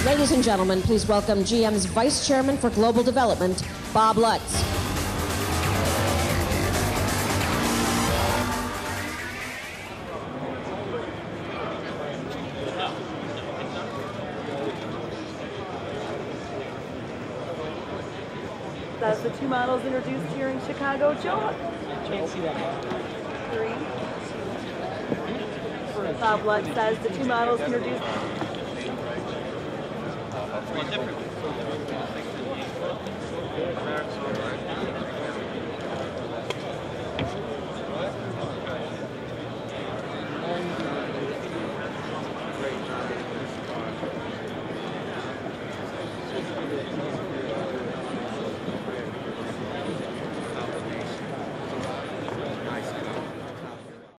Ladies and gentlemen, please welcome GM's Vice Chairman for Global Development, Bob Lutz. That's the two models introduced here in Chicago. Joe? Can't see that. 3. Bob Lutz says the two models introduced. Different.